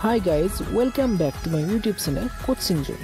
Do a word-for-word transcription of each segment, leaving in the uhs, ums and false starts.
Hi guys, welcome back to my YouTube channel Coaching Zone.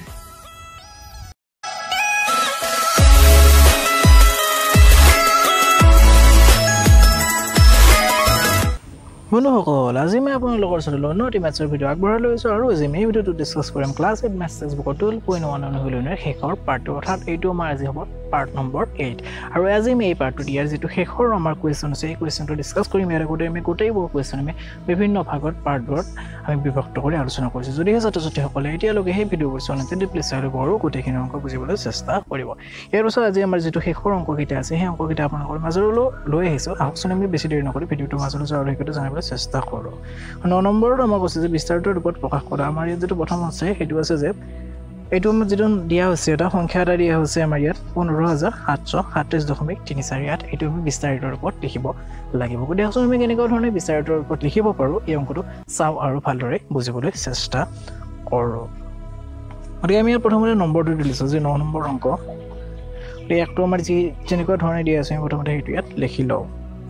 বন্ধুসকল আজি মই আপোনালোকৰ লগত নটি মেথছৰ ভিডিও আগবঢ়াই লৈছো আৰু আজি মই ভিডিওটো ডিসকাস কৰিম ক্লাছ এইট মেথছ টেক্সটবুকৰ twelve point one অনুশীলনৰ শেষৰ পাৰ্টটো অৰ্থাৎ এইটো আমাৰ আজি হ'ব পাৰ্ট নম্বৰ eight আৰু আজি মই এই পাৰ্টটো দিয়াৰ যেটো শেষৰ আমাৰ কোৱেশ্চন আছে এই কোৱেশ্চনটো ডিসকাস কৰিম ইয়াৰ আগতে আমি গোটেইবোৰ কোৱেশ্চন আমি বিভিন্ন ভাগত পাৰ্টবোৰত আমি বিভক্ত কৰি আলোচনা কৰিছো যদি ছাত্ৰ-ছাত্ৰীসকলে এতিয়ালৈকে এই ভিডিওবোৰ চোৱা নাই তেন্তে প্লিজ চাই ল'ব আৰু গোটেইখিনি অংক বুজিবলৈ চেষ্টা কৰিব ইয়াৰ পিছত আজি আমাৰ যেটো শেষৰ অংককেইটা আছে সেই অংককেইটা আপোনালোকৰ মাজলৈ লৈ আহিছো আহকচোন আমি বেছি দেৰি নকৰি ভিডিওটো মাজলৈ যোৱাৰ হেতুকে জানিবলৈ চেষ্টা কৰো নয় নম্বৰত আমাৰ কৈছে যে বিস্তাৰিত ৰূপত প্ৰকাশ কৰা আমাৰ ইয়াত যেটো প্ৰথম আছে হেতু আছে যে এইটো আমাৰ যেটো দিয়া হৈছে এটা সংখ্যা এটা দিয়া হৈছে আমাৰ ইয়াত পোন্ধৰ হাজাৰ সাতশ সাতত্ৰিশ দশমিক তিনি চাৰি আঠ এইটো আমি বিস্তাৰিত ৰূপত লিখিব লাগিব গতিকে আসলে আমি কেনেকৈ ধৰণে বিস্তাৰিত ৰূপত লিখিব পাৰো এই অংকটো চাও আৰু ভালদৰে বুজিবলৈ চেষ্টা কৰো গতিকে আমি প্ৰথমতে নম্বৰটো দিছো যে নয় নম্বৰ অংক এই একটো আমাৰ যি যেনেকৈ ধৰণে দিয়া আছে প্ৰথমতে হেতু ইয়াত লিখি লও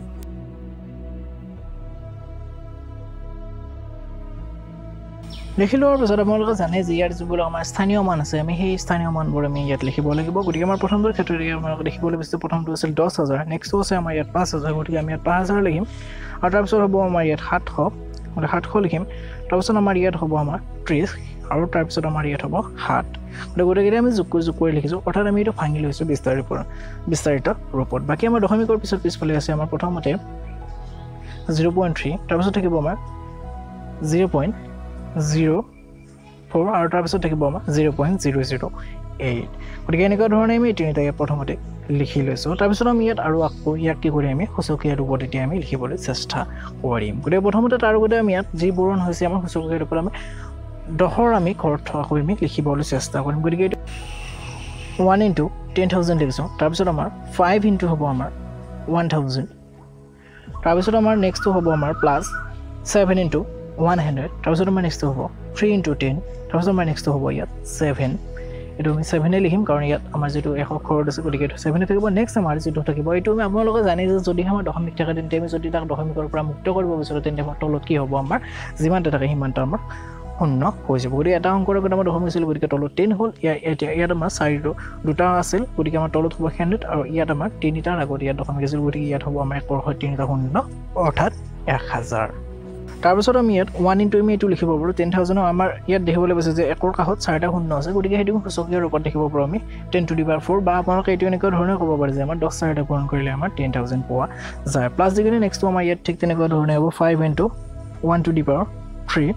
লিখিলোৱাৰ পিছত আপোনালোকে জানে যে ইয়াৰ যিবোৰ আমাৰ স্থানীয় মান আছে আমি সেই স্থানীয় মানবোৰ আমি ইয়াত লিখিব লাগিব গতিকে আমাৰ প্ৰথমটো ক্ষেত্ৰত আপোনালোকে লিখিবলৈ বিচাৰিছে প্ৰথমটো আছিল দহ হাজাৰ নেক্সট আছে আমাৰ ইয়াত পাঁচ হাজাৰ গতিকে আমি ইয়াত পাঁচ হাজাৰ লিখিম আৰু তাৰ পিছত হ'ব আমাৰ ইয়াত সাতশ গতিকে সাতশ লিখিম তাৰ পিছত আমাৰ ইয়াত হ'ব আমাৰ ত্ৰিশ আৰু তাৰ পিছত আমাৰ ইয়াত হ'ব সাত গতিকে গোটেইকেইটা আমি যোগ কৰি যোগ কৰি লিখিছো অৰ্থাৎ আমি এইটো ভাঙি লৈছো বিস্তাৰিত বিস্তাৰিত ৰূপত বাকি আমাৰ দশমিকৰ পিছত পিছফালে আছে আমাৰ প্ৰথমতে zero point three তাৰ পিছত থাকিব আমাৰ zero point zero four আৰু তাৰ পিছত থাকিব আমাৰ zero point zero zero eight গতিকে এনেকুৱা ধৰণে আমি তিনিটাকে প্ৰথমতে লিখি লৈছো তাৰ পিছত আমি ইয়াত আৰু আকৌ ইয়াক কি কৰি আমি সূচকীয় ৰূপত এতিয়া আমি লিখিবলৈ চেষ্টা কৰিম গতিকে প্ৰথমতে তাৰ আগতে আমি ইয়াত যি বৰণ হৈছে আমাৰ সূচকীয় ৰূপত আমি দহৰ আমি ঘৰত থকাকৈ আমি লিখিবলৈ চেষ্টা কৰিম গতিকে one into ten thousand লিখিছো তাৰ পিছত আমাৰ five into হ'ব আমাৰ one thousand তাৰ পিছত আমাৰ নেক্সট হ'ব আমাৰ plus seven into one hundred তাৰ পিছত আমাৰ নেক্সট হ'ব three into ten তাৰ পিছত আমাৰ নেক্সট হ'ব ইয়াত seven এটো আমি seven এ লিখিম কাৰণ ইয়াত আমাৰ যেটো এক অক্ষৰত আছে গতিকে seven এ থাকিব নেক্সট আমাৰ যেটো থাকিব এটো আমি আপোনালোকে জানি যে যদি আমাৰ দশমিক থাকে তেন্তে আমি যদি তাক দশমিকৰ পৰা মুক্ত কৰিব বিচাৰো তেন্তে আমাৰ তলত কি হ'ব আমাৰ যিমানটা থাকে সিমানটা আমাৰ শূন্য হৈ যাব গতিকে এটা অংকৰ আগত আমাৰ দশমিক আছিল গতিকে তলত ten হ'ল এতিয়া ইয়াত আমাৰ চাৰিটো দুটা আছিল গতিকে আমাৰ তলত হ'ব one hundred আৰু ইয়াত আমাৰ তিনিটাৰ আগত ইয়াত দশমিক আছিল গতিকে ইয়াত হ'ব আমাৰ একৰ হৈ তিনিটা শূন্য অৰ্থাৎ one thousand তাৰ পিছত আমি ইয়াত one into আমি এটো লিখিব পাৰো ten thousand আমাৰ ইয়াত দেখিবলৈ পাইছে যে একৰ কাষত চাৰিটা শূন্য আছে গতিকে হেতু সূচকীয় ৰূপত দেখিব পাৰো আমি ten to the power four বা আপোনালোকে এটো এনেকুৱা ধৰণে ক'ব পাৰে যে আমাৰ দহ চাৰিটা পূৰণ কৰিলে আমাৰ ten thousand পোৱা যায় প্লাস দিগনে নেক্সট আমাৰ ইয়াত ঠিক তেনেকুৱা ধৰণে হ'ব five into one to the power three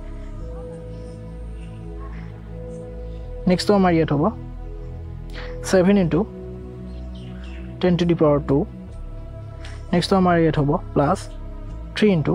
next আমাৰ ইয়াত হ'ব seven into ten to the power two next আমাৰ ইয়াত হ'ব plus three into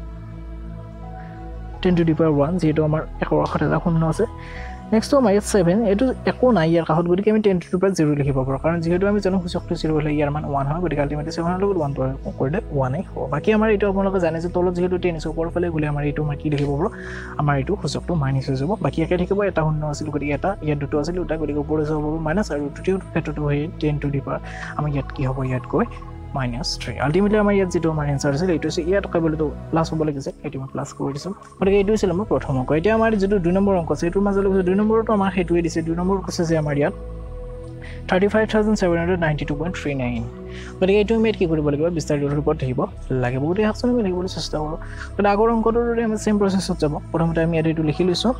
ten to the power one যেটো আমাৰ একৰ কাষত এটা শূন্য আছে নেক্সট আমাৰ ইয়াত seven এটো একো নাই ইয়াৰ কাষত গতিকে আমি ten to the power zero লিখিব পাৰো কাৰণ যেহেতু আমি জানো সূচকটো zero হলে ইয়াৰ মান one হয় গতিকে আলটিমেটলি seven ৰ লগত one কৰিলে one এ হ'ব বাকি আমাৰ এটো আপোনালোকে জানে যে তলত যেহেতু ten আছে ওপৰৰ ফালে গলে আমাৰ এটো মই কি লিখিব পাৰো আমাৰ এটো সূচকটো মাইনাস হৈ যাব বাকি একে থাকিব এটা শূন্য আছিল গতিকে এটা ইয়াত দুটো আছিল দুটা গতিকে ওপৰৰ যাব মাইনাস আৰু তৃতীয় ক্ষেত্ৰটো হয় ten to the power আমাৰ ইয়াত কি হ'ব ইয়াত কৈ minus three ultimately আমাৰ ইয়াত যেটো আমাৰ আনসাৰ আছে এইটো আছে ইয়াত কবলেটো প্লাস হ'ব লাগিছে এটো মই প্লাস কৰি দিছো গতিকে এইটো আছিল আমাৰ প্ৰথম অংক এতিয়া আমাৰ যেটো দুই নম্বৰ অংক আছে এটোৰ মাজলৈ দুই নম্বৰটো আমাৰ হেতুৱে দিছে দুই নম্বৰ কৈছে যে আমাৰ ইয়াত thirty-five thousand seven hundred ninety-two point three nine গতিকে এইটো আমি কি কৰিব লাগিব বিস্তাৰিত ৰূপত লিখিব লাগিব গতিকে আকচন আমি লিখিবলৈ চেষ্টা কৰো গতিকে আগৰ অংকটোৰ দৰে আমি সেম প্ৰচেছত যাব প্ৰথমতে আমি ইয়াত এইটো লিখি লৈছো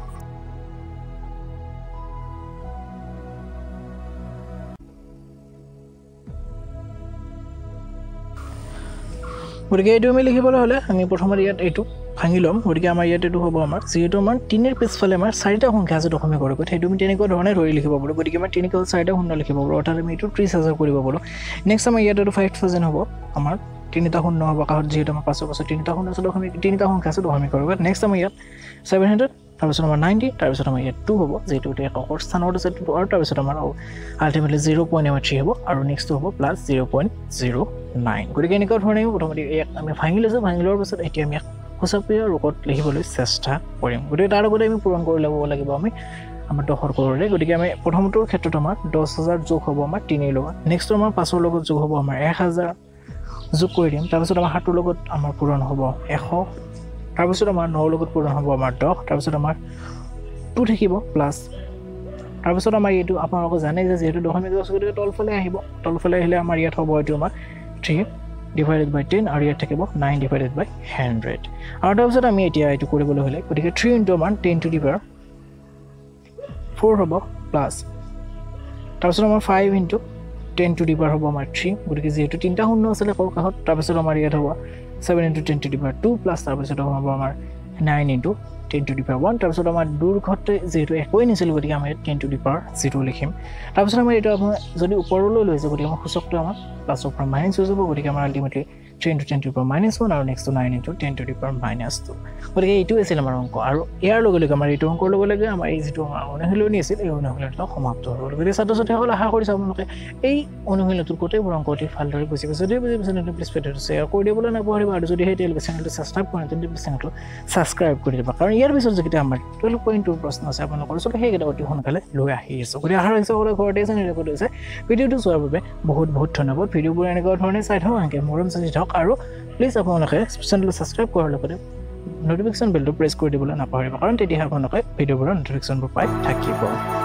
গতিকে এইটো আমি লিখিবলৈ হলে আমি প্ৰথমতে ইয়াত এইটো ভাঙি লম গতিকে আমাৰ ইয়াত এইটো হ'ব আমাৰ যেটো আমাৰ তিনিৰ পিছফালে আমাৰ চাৰিটা সংখ্যা আছে দশমিক কৰিব সেইটো আমি তেনেকৈ ধৰণে ধৰি লিখিব পাৰো গতিকে আমাৰ তিনিকৈ চাৰিটা শূন্য লিখিব পাৰো অৰ্থাৎ আমি এইটো ত্ৰিশ হাজাৰ কৰিব পাৰো নেক্সট আমাৰ ইয়াত এইটো five thousand হ'ব আমাৰ তিনিটা শূন্য হ'ব কাষত যেটো আমাৰ পাঁচশ পাঁচশ তিনিটা শূন্য আছে দশমিক তিনিটা সংখ্যা আছে দশমিক কৰিব নেক্সট আমাৰ ইয়াত seven hundred তাৰ পিছত আমাৰ ninety তাৰ পিছত আমাৰ ইয়াত two হ'ব যেটো এক অক্ষৰ স্থানত আছে আৰু তাৰ পিছত আমাৰ আলটিমেটলি zero point three হ'ব আৰু নেক্সট হ'ব plus zero point zero nine গতিকে এনেকুৱা ধৰণে প্ৰথমতে এক আমি ভাঙি লৈছো ভাঙি লোৱাৰ পিছত এতিয়া আমি সূচকীয় ৰূপত লিখিবলৈ চেষ্টা কৰিম গতিকে তাৰ আগতে আমি পূৰণ কৰি ল'ব লাগিব আমি আমাৰ দহৰ কৰৰে গতিকে আমি প্ৰথমটোৰ ক্ষেত্ৰত আমাৰ দহ হাজাৰ যোগ হ'ব আমাৰ তিনি লগত নেক্সট আমাৰ পাঁচৰ লগত যোগ হ'ব আমাৰ one thousand যোগ কৰি দিম তাৰ পিছত আমাৰ সাতৰ লগত আমাৰ পূৰণ হ'ব one hundred তাৰপিছত আমাৰ ন লগত পূৰণ হ'ব আমাৰ দহ তাৰপিছত আমাৰ টু থাকিব প্লাছ তাৰপিছত আমাৰ এইটো আপোনালোকে জানে যে যেহেতু দশমিক আছে গতিকে তলফালে আহিব তলফালে আহিলে আমাৰ ইয়াত হ'ব এইটো আমাৰ থ্ৰী divided by ten আৰু ইয়াত থাকিব nine divided by one hundred আৰু তাৰপিছত আমি এতিয়া এইটো কৰিবলৈ হ'লে গতিকে three into আমাৰ ten to the power four হ'ব প্লাছ তাৰপিছত আমাৰ five into ten to the power হ'ব আমাৰ three গতিকে যেহেতু তিনটা শূন্য আছে কৰ কাহত তাৰপিছত আমাৰ ইয়াত হ'ব seven into ten to the power two plus তাৰপিছত হ'ব আমাৰ nine into ten to the power one তাৰপিছত আমাৰ দূৰ ঘৰতে যেহেতু একোই নিছিল গতিকে আমি ten to the power zero লিখিম তাৰপিছত আমাৰ এটা আপোনাৰ যদি ওপৰলৈ লৈ যাব গতিকে আমাৰ সূচকটো আমাৰ প্লাছৰ পৰা মাইনাছ হৈ যাব গতিকে আমাৰ ultimately three into ten to the power minus one আৰু next nine into ten to the power minus two গতিকে এইটো আছিল আমাৰ অংক আৰু ইয়াৰ লগে লগে আমাৰ এইটো অংকৰ লগে লগে আমাৰ এই যিটো অনুশীলনী আছিল এই অনুশীলনটো সমাপ্ত হ'ল গতিকে ছাত্ৰ-ছাত্ৰীসকলে আশা কৰিছে আপোনালোকে এই অনুশীলনটোৰ গোটেইবোৰ অংকটি ভালদৰে বুজি পাইছে যদি বুজি পাইছে তেন্তে প্লিজ ভিডিঅ'টো শ্বেয়াৰ কৰি দিবলৈ নাপাহৰিব আৰু যদি সেই তেওঁলোকে চেনেলটো ছাবস্ক্ৰাইব কৰে তেন্তে প্লিজ চেনেলটো ছাবস্ক্ৰাইব কৰি দিব কাৰণ ইয়াৰ পিছত যেতিয়া আমাৰ twelve point two প্ৰশ্ন আছে আপোনালোকৰ ওচৰত সেইকেইটা অতি সোনকালে লৈ আহি আছে গতিকে আশা ৰাখিছোঁ সকলোৱে ঘৰতে আছে নিৰাপদে আছে ভিডিঅ'টো চোৱাৰ বাবে বহুত বহুত ধন্যবাদ ভিডিঅ'বোৰ এনেকুৱা ধৰণে চাই থাকক এনেকৈ মৰম চাই থাকক আৰু প্লিজ আপোনালোকে চেনেলটো ছাবস্ক্ৰাইব কৰাৰ লগতে নটিফিকেশ্যন বেলটো প্ৰেছ কৰি দিবলৈ নাপাহৰিব কাৰণ তেতিয়াহে আপোনালোকে ভিডিঅ'বোৰৰ নটিফিকেশ্যনবোৰ পাই থাকিব